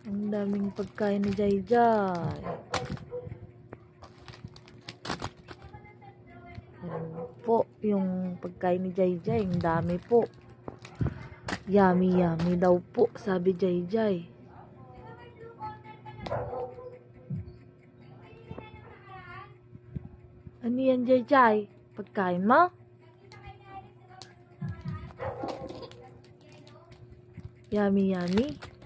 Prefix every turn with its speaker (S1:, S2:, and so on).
S1: Ang daming pagkain ni Jai Jai. Ayan po, yung pagkain ni Jai Jai, ang dami po. Yummy, yummy daw po, sabi Jai Jai. Ano yan, Jai Jai? Pagkain mo? Yummy, yummy.